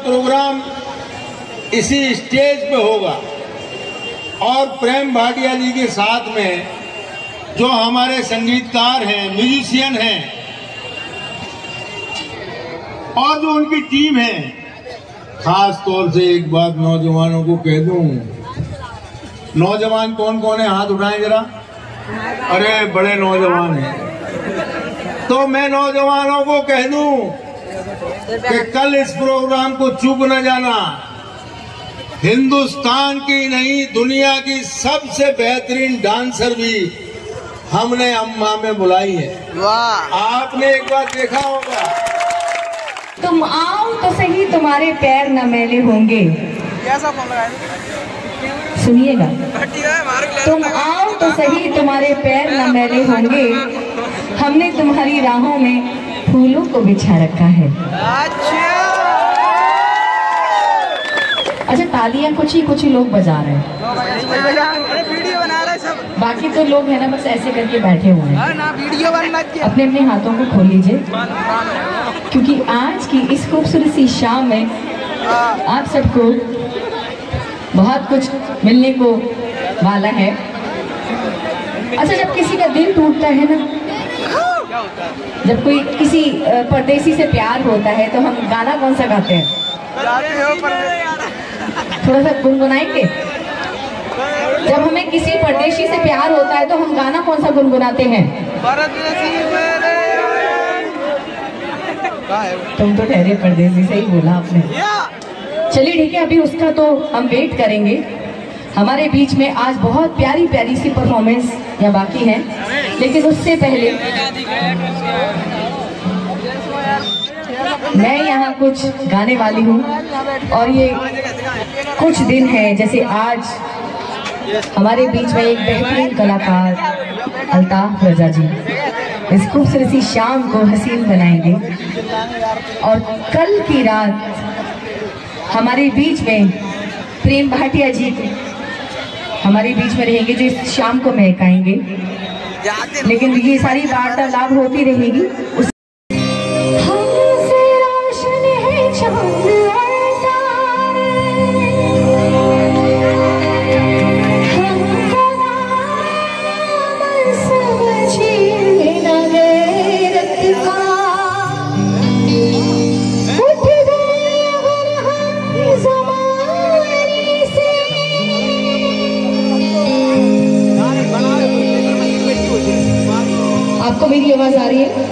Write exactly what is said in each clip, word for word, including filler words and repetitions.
Programme इसी stage पे होगा और प्रेम भाटिया जी के साथ में जो हमारे संगीतकार हैं, म्यूजिशियन हैं और जो उनकी टीम है, खास तौर से एक बात नौजवानों को कह दूं, नौजवान कौन कौन है, हाथ उठाएं जरा। अरे बड़े नौजवान हैं, तो मैं नौजवानों को कह दूं कि कल इस प्रोग्राम को चूक न जाना। हिंदुस्तान की नहीं, दुनिया की सबसे बेहतरीन डांसर भी हमने अम्मा में बुलाई है। वाह, आपने एक बार देखा होगा। तुम आओ तो सही, तुम्हारे पैर न मैले होंगे। सुनिएगा, तुम आओ तो सही, तुम्हारे पैर न मैले होंगे। हमने तुम्हारी राहों में फूलों को बिछा रखा है। अच्छा, तालियां कुछ ही कुछ ही लोग बजा रहे हैं, बाकी तो लोग है ना बस ऐसे करके बैठे हुए हैं। अपने अपने हाथों को खोल लीजिए, क्योंकि आज की इस खूबसूरत सी शाम में आप सबको बहुत कुछ मिलने को वाला है। अच्छा, जब किसी का दिल टूटता है ना, जब कोई किसी परदेसी से प्यार होता है तो हम गाना कौन सा गाते हैं? थोड़ा सा गुनगुनाएंगे। जब हमें किसी परदेशी से प्यार होता है तो हम गाना कौन सा गुनगुनाते हैं? तुम तो ठहरे परदेसी, सही बोला आपने। चलिए ठीक है, अभी उसका तो हम वेट करेंगे। हमारे बीच में आज बहुत प्यारी प्यारी सी परफॉर्मेंस या बाकी है, लेकिन उससे पहले मैं यहाँ कुछ गाने वाली हूँ। और ये कुछ दिन है, जैसे आज हमारे बीच में एक बेहतरीन कलाकार अल्ताफ रजा जी इस खूबसूरत सी शाम को हसीन बनाएंगे। और कल की रात हमारे बीच में प्रेम भाटिया जी हमारे बीच में रहेंगे, जो इस शाम को महकाएंगे। लेकिन ये सारी वार्तालाप होती रहेगी। उस आपको मेरी आवाज आ रही है?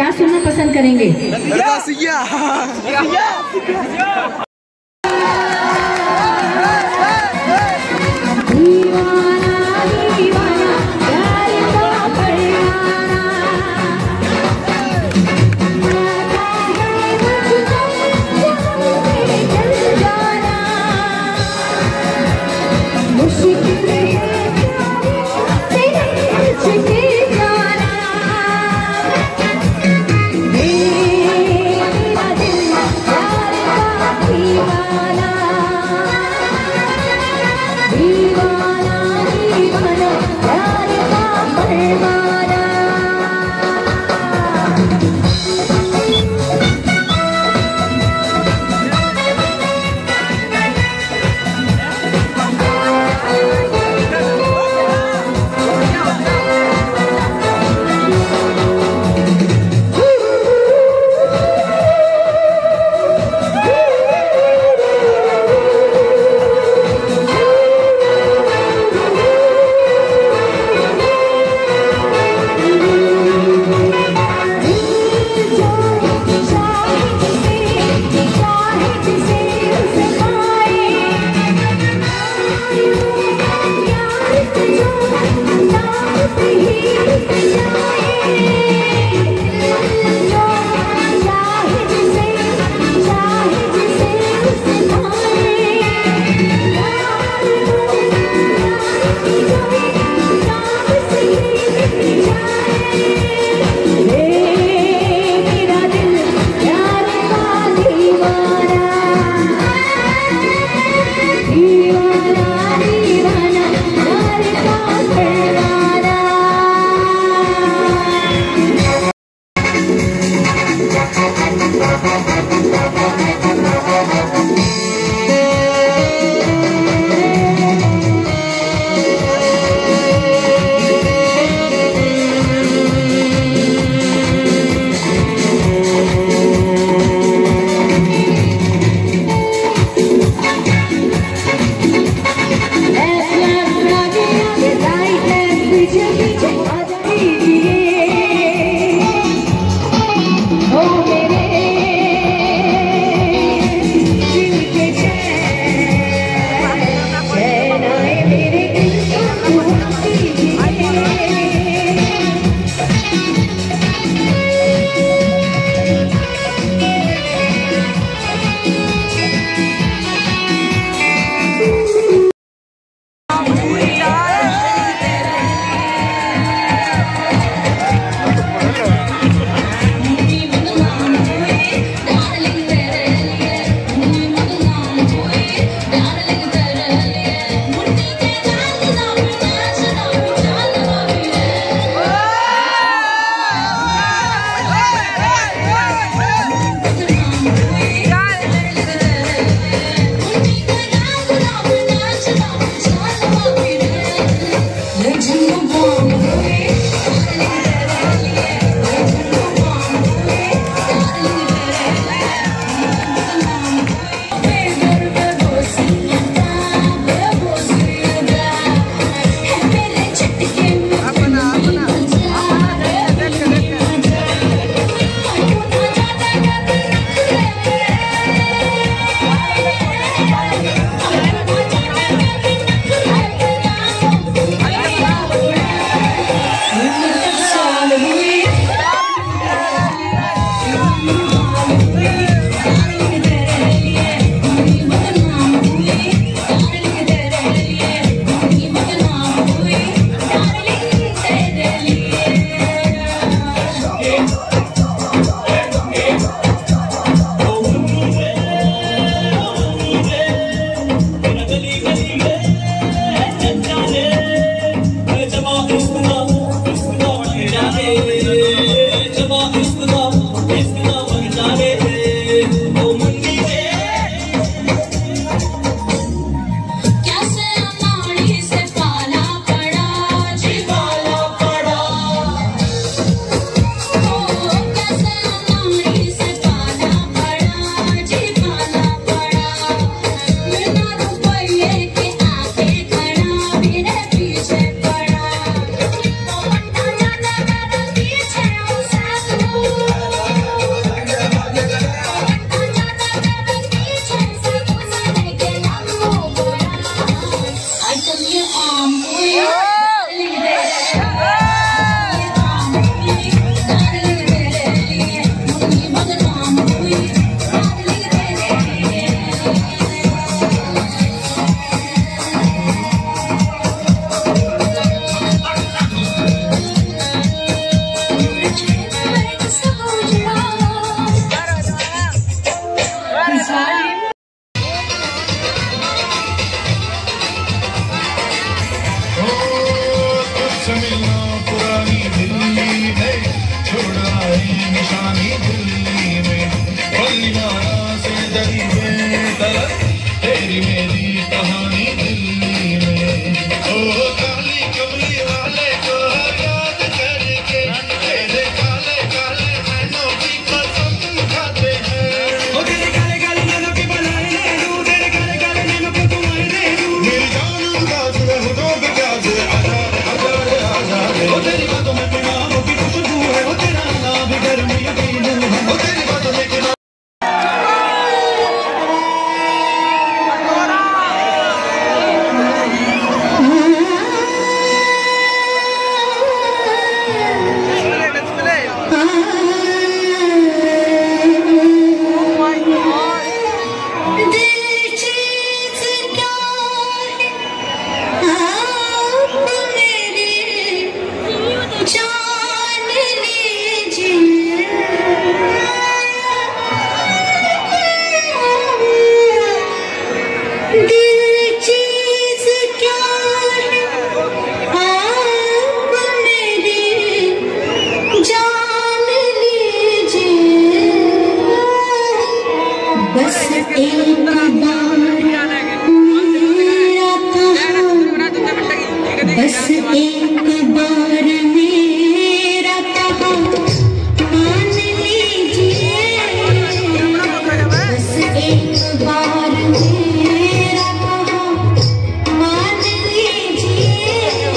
क्या सुनना पसंद करेंगे? कहानी दिल्ली में, बल्लीमारा से दरी बेदर तेरी मेरी कहानी दिल्ली में। ओ काली कमली वाले को याद करके तेरे काले काले नैनों की कसम खाते हैं। ओ तेरे काले काले नैनों की बनाए दे दूं, तेरे काले काले नैनों को तुम्हारे दे दूं। मेरी जान उदास है होठों पे प्यास है, आजा आजा रे आजा रे। ओ तेरी बातों में पिनाहों की खुशबू है, ओ तेरा नाम भी गर्मी यकीन है, ओ तेरी बातों में किना बस एक बार मेरा कहा मान लीजिए, बस एक बार मेरा कहा मान लीजिए।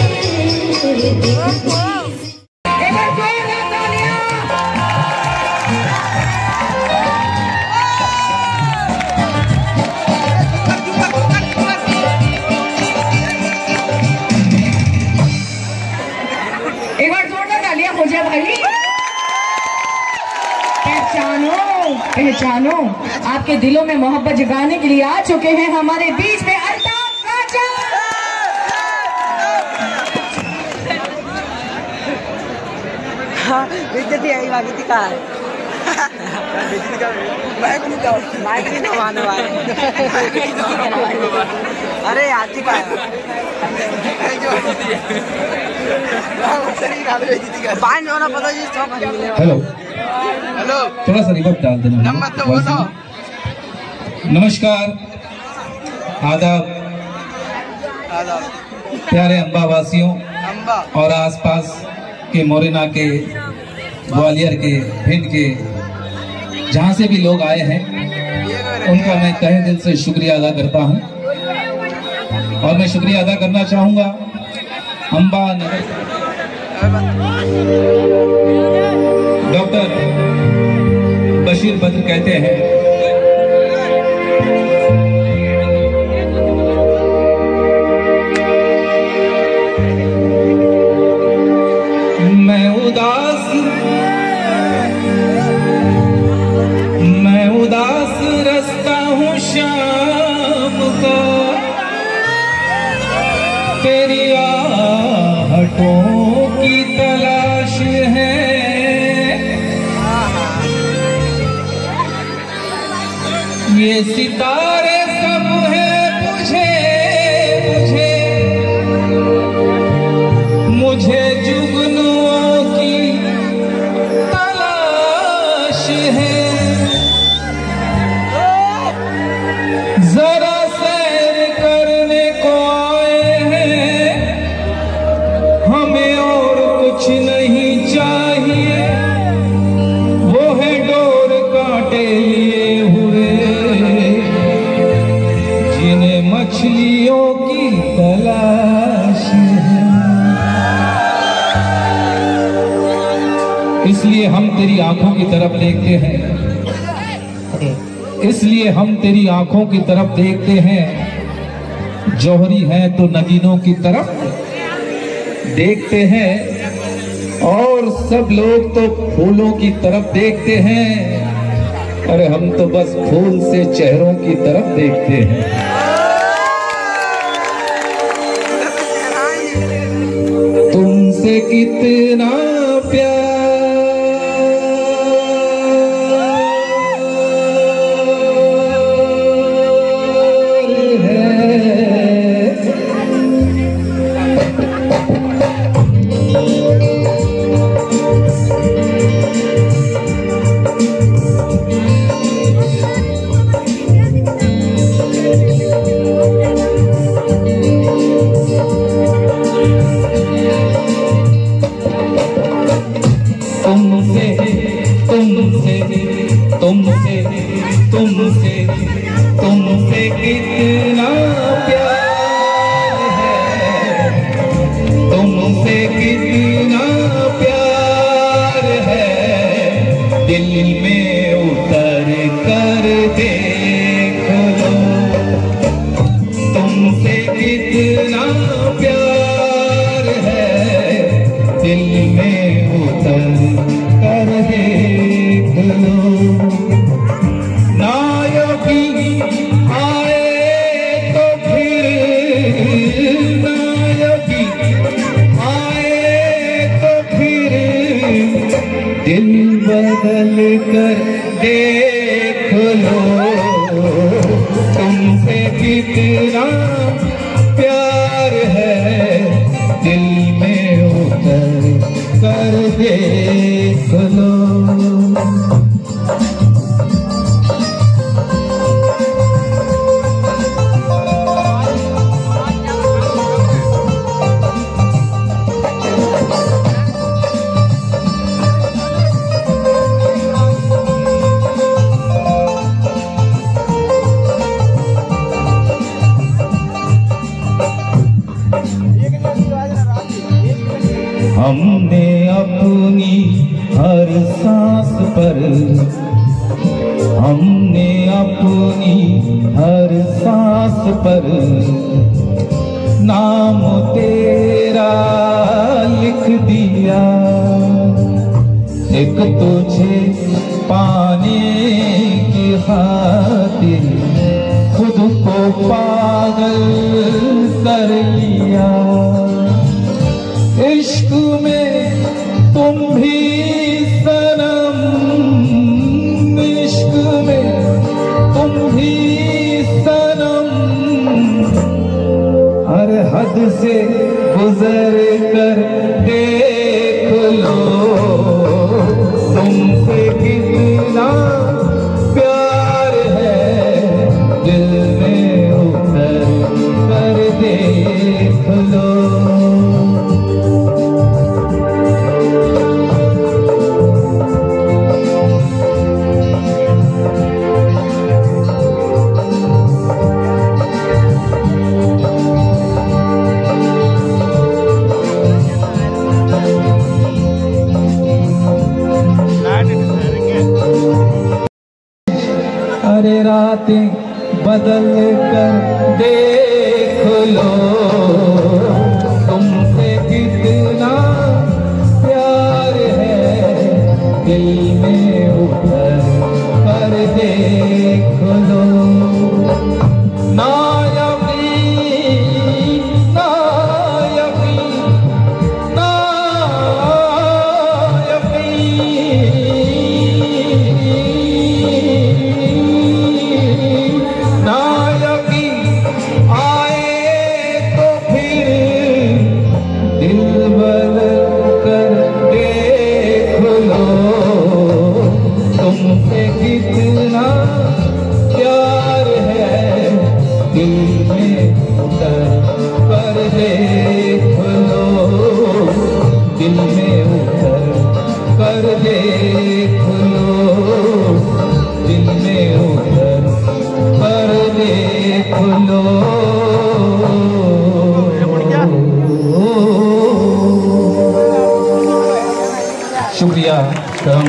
पहचानो पहचानो, आपके दिलों में मोहब्बत जगाने के लिए आ चुके हैं हमारे बीच में अल्ताफ राजा। हाँ, बेइज्जती आई बाकी थी कहाँ? माइक नहीं दो, माइक नहीं दबाने वाले। अरे यार थी कहाँ? पाँच होना पता जी सब मिले। हेलो हेलो, थोड़ा सा रिवर्ब डाल देना। नंबर तो बोलो। नमस्कार, आदाब आदाब प्यारे अम्बा वासियों अम्बा और आसपास के मोरेना के, ग्वालियर के, भिंड के, जहाँ से भी लोग आए हैं उनका मैं तहे दिल से शुक्रिया अदा करता हूँ। और मैं शुक्रिया अदा करना चाहूँगा अम्बा नगर डॉक्टर बशीर बद्र कहते हैं, मैं उदास मैं उदास रास्ता हूँ शाम का, तेरी आहटों की तलाश है। ये सितारे सब है बुझे बुझे, मुझे जुगनुओं की तलाश है। जरा सैर करने को आए हैं, हमें और कुछ नहीं चाहिए। वो है डोर कांटे लिए हुए, जिन्हें मछलियों की तलाश है। इसलिए हम तेरी आंखों की तरफ देखते हैं, इसलिए हम तेरी आंखों की तरफ देखते हैं। जौहरी है तो नगीनों की तरफ देखते हैं, और सब लोग तो फूलों की तरफ देखते हैं। अरे हम तो बस फूल से चेहरों की तरफ देखते हैं। तुमसे कितना प्यार है, तुमसे तुमसे तुमसे तुमसे कितना प्यार है, तुमसे कितना प्यार है, दिल में उतर कर देख लो। तुमसे कितना प्यार है, दिल में उतर कर देख लो। नायकी आए तो फिर, नायकी आए तो फिर, दिल बदल कर देख लो। तुमसे कितना प्यार है, दिल में उतर कर देख लो। हमने अपनी हर सांस पर, हमने अपनी हर सांस पर नाम तेरा लिख दिया। एक तुझे पाने की खातिर खुद को पागल कर लिया। इश्क में तुम भी सनम, इश्क में तुम भी सनम, हर हद से गुजर कर देख लो। तुमसे कितना प्यार है, दिल में उतर कर देख लो। अरे रातें बदल कर देख लो। तुमसे कितना प्यार है, दिल में उतर कर देख लो। नायकी नायकी नायकी कितना प्यार है, दिल में उतर कर देख लो। दिल में उतर कर देख लो। दिल में उतर कर देख लो। शुक्रिया कम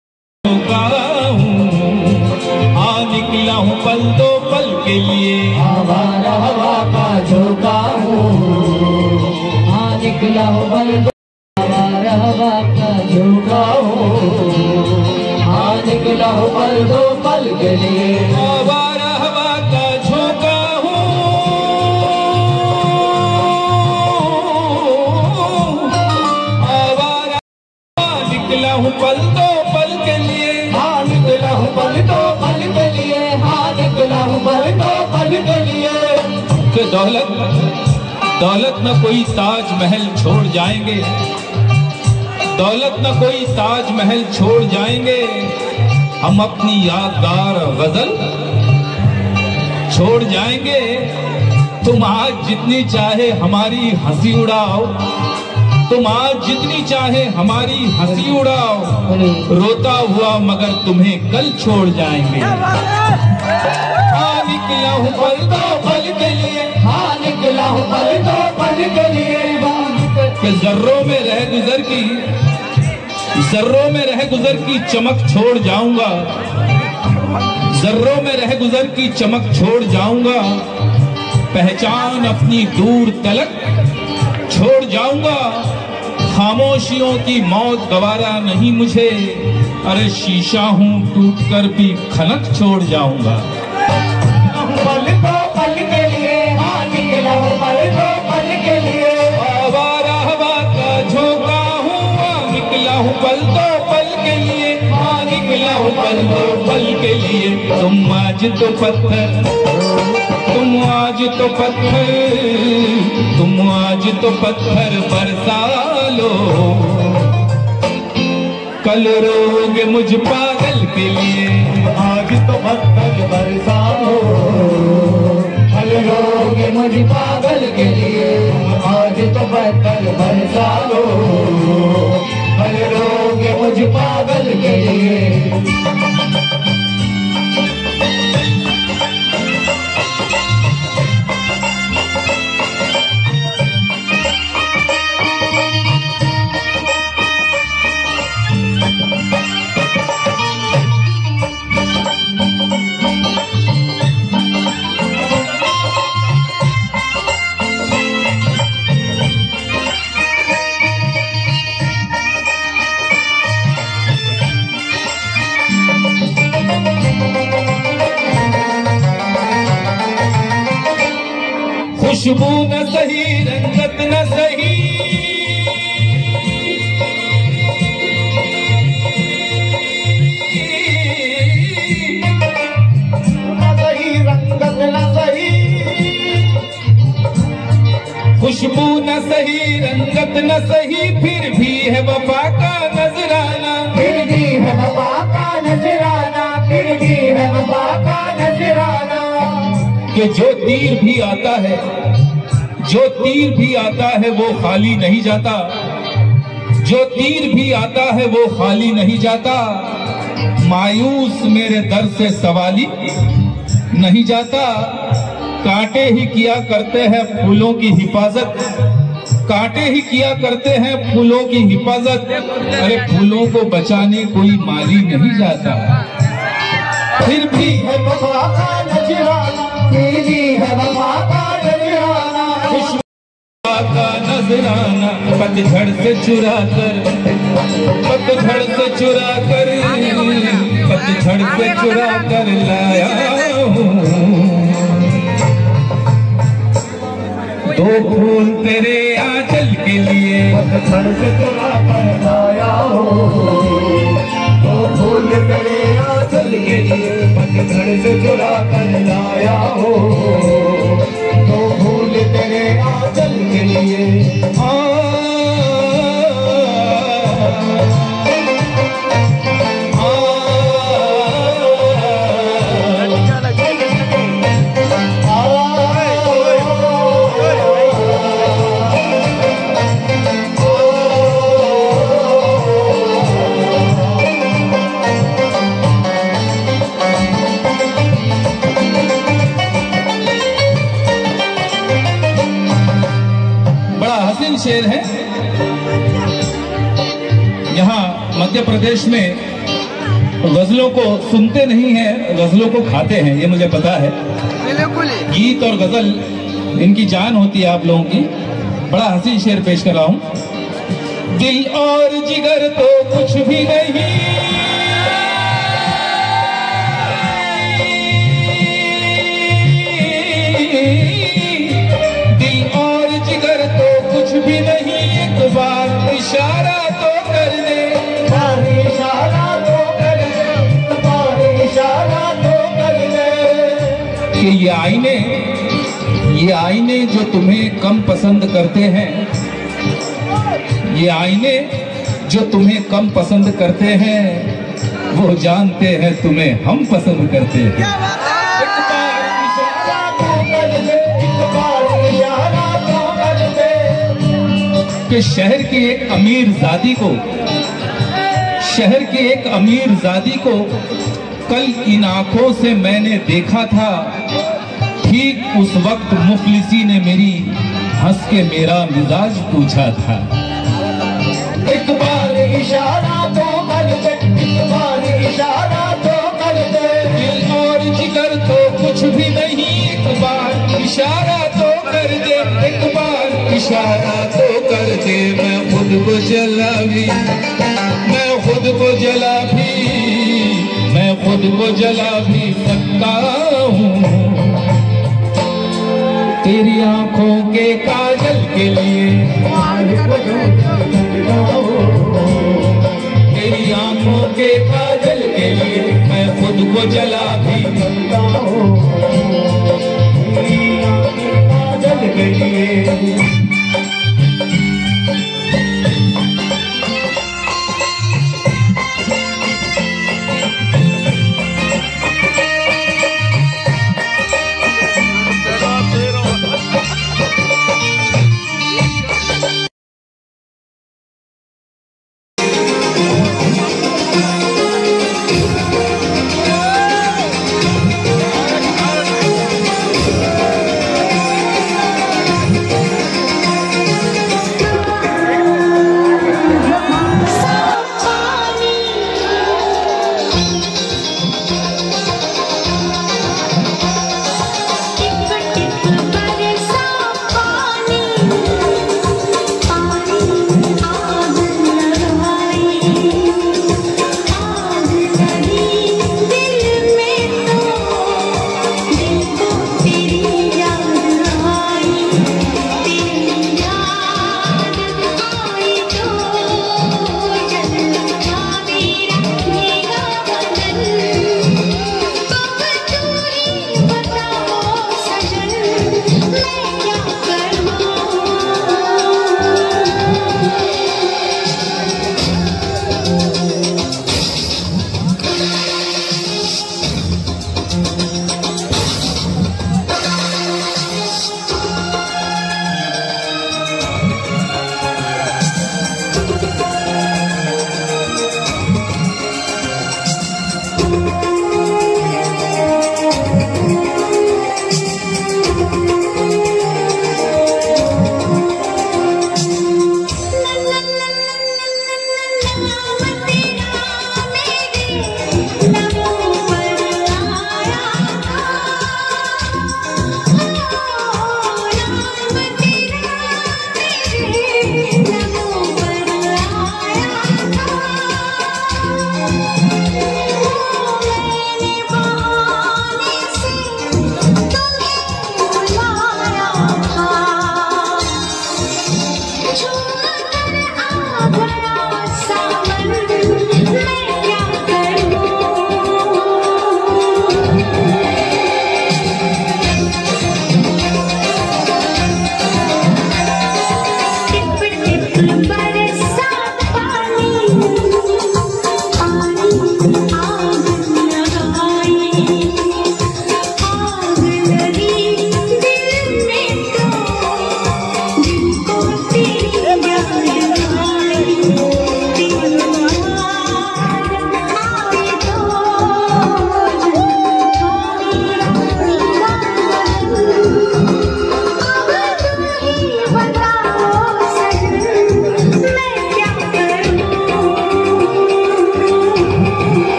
निकला हूँ पल दो पल के लिए, आवारा हवा का झोंका हूँ। हाँ निकला हूँ पल दो, आवारा हवा का झोंका हूँ। हाँ निकला हूँ पल दो पल के लिए, आवारा हवा का झोंका हूँ। आवारा निकला हूँ पल दो पल के लिए, हाँ निकला हूँ पल दो पल के लिए। हाँ निकला हूँ पल दो पल के लिए। कि दौलत दौलत न कोई ताज महल छोड़ जाएंगे, दौलत न कोई ताज महल छोड़ जाएंगे, हम अपनी यादगार गजल छोड़ जाएंगे। तुम आज जितनी चाहे हमारी हंसी उड़ाओ, तुम आज जितनी चाहे हमारी हंसी उड़ाओ, रोता हुआ मगर तुम्हें कल छोड़ जाएंगे। हाँ निकला हूँ पल दो पल के लिए, हाँ निकला हूँ पल दो पल के लिए, कि जर्रों में रह गुजर की जर्रों में रह गुजर की चमक छोड़ जाऊंगा, जर्रों में रह गुजर की चमक छोड़ जाऊंगा, पहचान अपनी दूर तलक छोड़ जाऊंगा। खामोशियों की मौत गवारा नहीं मुझे, अरे शीशा हूं टूट कर भी खनक छोड़ जाऊंगा। पल दो पल के लिए, हाँ निकला हूं पल दो पल के लिए, आवारा हवा का झोंका हूँ, हाँ निकला हूँ पल दो पल के लिए, हाँ निकला हूँ पल दो पल के लिए। तुम आज तो पत्थर, तुम आज तो पत्थर, तुम आज तो पत्थर बरसा लो, कल रोगे मुझ पागल के लिए। आज तो पत्थर बरसा लो, कल रोगे मुझ पागल के लिए। आज तो पत्थर बरसा लो, कल रोगे मुझ पागल के लिए। खुशबू न सही, रंगत न सही, न सही रंगत न सही, खुशबू न सही रंगत न सही, फिर भी है वफा का नजराना, फिर भी है वफा का नजराना, फिर भी है वफा का नजराना। कि जो तीर भी आता है, जो तीर भी आता है वो खाली नहीं जाता, जो तीर भी आता है वो खाली नहीं जाता। मायूस मेरे दर से सवाली नहीं जाता, कांटे ही किया करते हैं फूलों की हिफाजत, कांटे ही किया करते हैं फूलों की हिफाजत, अरे फूलों को बचाने कोई माली नहीं जाता। फिर भी है वफा का नजराना, फिर भी है वफा का नजराना, का नजराना, पतझड़ से चुरा कर, पतझड़ से चुरा कर, पतझड़ से चुरा कर लाया हूँ दो फूल तेरे आंचल के लिए, पतझड़ से चुरा कर लाया हूँ दो फूल तेरे आंचल के लिए, पतझड़ से चुरा कर लाया हूँ दो फूल तेरे आंचल के लिए। आ, आ, शेर है। यहाँ मध्य प्रदेश में गजलों को सुनते नहीं हैं, गजलों को खाते हैं, ये मुझे पता है। गीत और गजल इनकी जान होती है आप लोगों की। बड़ा हसीन शेर पेश कर रहा हूं। दिल और जिगर तो कुछ भी नहीं, भी नहीं, एक बार इशारा तो कर दे, बार इशारा तो कर दे, बार इशारा तो कर दे। कि ये आईने, ये आईने जो तुम्हें कम पसंद करते हैं, ये आईने जो तुम्हें कम पसंद करते हैं, वो जानते हैं तुम्हें हम पसंद करते हैं। एक बार इशारा तो कर दे, एक बार इशारा तो कर दे। कि शहर की एक अमीर जादी को शहर की एक अमीर जादी को कल इन आंखों से मैंने देखा था। ठीक उस वक्त मुफलिसी ने मेरी हंस के मेरा मिजाज पूछा था। एक बार इशारा तो कर दे, एक बार इशारा तो कर दे। दिल और जिगर तो कुछ भी नहीं, एक बार इशारा तो कर दे, एक बार इशारा तो कर दे। मैं खुद को जला भी, मैं खुद को जला भी मैं खुद को जला भी सकता हूँ तेरी आंखों के काजल के लिए। तेरी आंखों के काजल के लिए मैं खुद को जला भी सकता हूँ तेरी आंखों के काजल के लिए।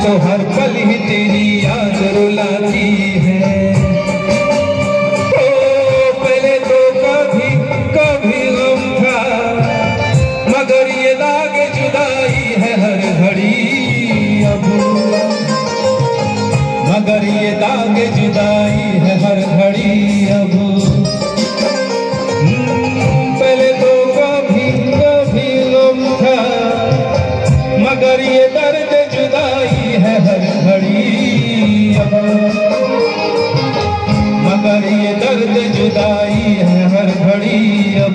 तो हर पल ही तेरी याद रुलाती है। ओ पहले तो कभी कभी गम था, मगर ये दाग जुदाई है हर घड़ी अब, मगर ये दाग जुदाई है हर घड़ी अब। पहले तो कभी कभी गम था, मगर ये दर्द जुदाई है हर घड़ी अब, मगर ये दर्द जुदाई है हर घड़ी अब।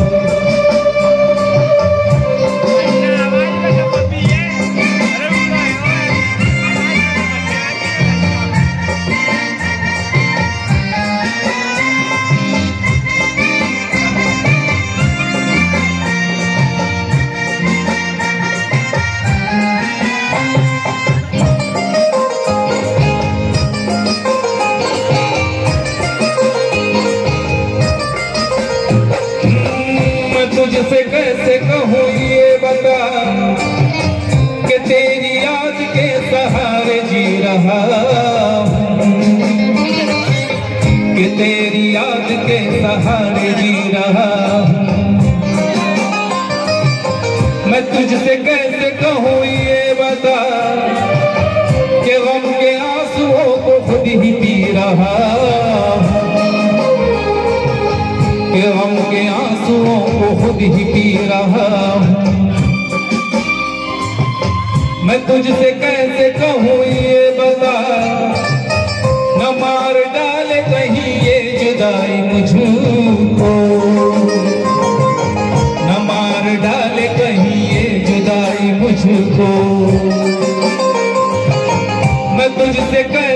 तुझसे कैसे कहूँ ये बता कि तेरी याद के सहारे जी रहा हूँ, कि तेरी याद के सहारे जी रहा हूँ। मैं तुझसे कैसे कहूँ ये बता कि गम के आंसुओं को खुद ही पी रहा हूँ, कि गम के आंसुओं को खुद ही पी रहा हूँ। मैं तुझसे कैसे कहूँ ये बता, न मार डाले कहीं ये जुदाई मुझको, न मार डाले कहीं ये जुदाई मुझको। मैं तुझसे